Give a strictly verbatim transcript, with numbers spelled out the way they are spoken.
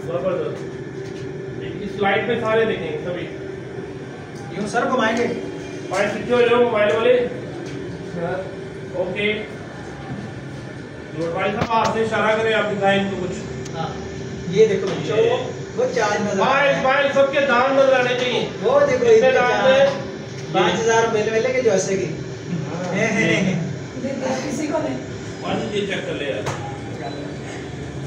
जबरदस्त। इस स्लाइड पे सारे देखेंगे सभी। यूं सर घुमाएंगे, पॉइंट पीछे हो जाओ मोबाइल वाले। ओके भाई साहब हाथ से इशारा करें, आप दिखाएं इनको कुछ। हाँ ये देखो बच्चों, वो चार्ज नजर मोबाइल मोबाइल सबके दाम नजर आने चाहिए। वो देखो कितने दाम है? पाँच हजार मिल मिलेंगे जो ऐसे की किसी को नहीं। चेक कर ले यार।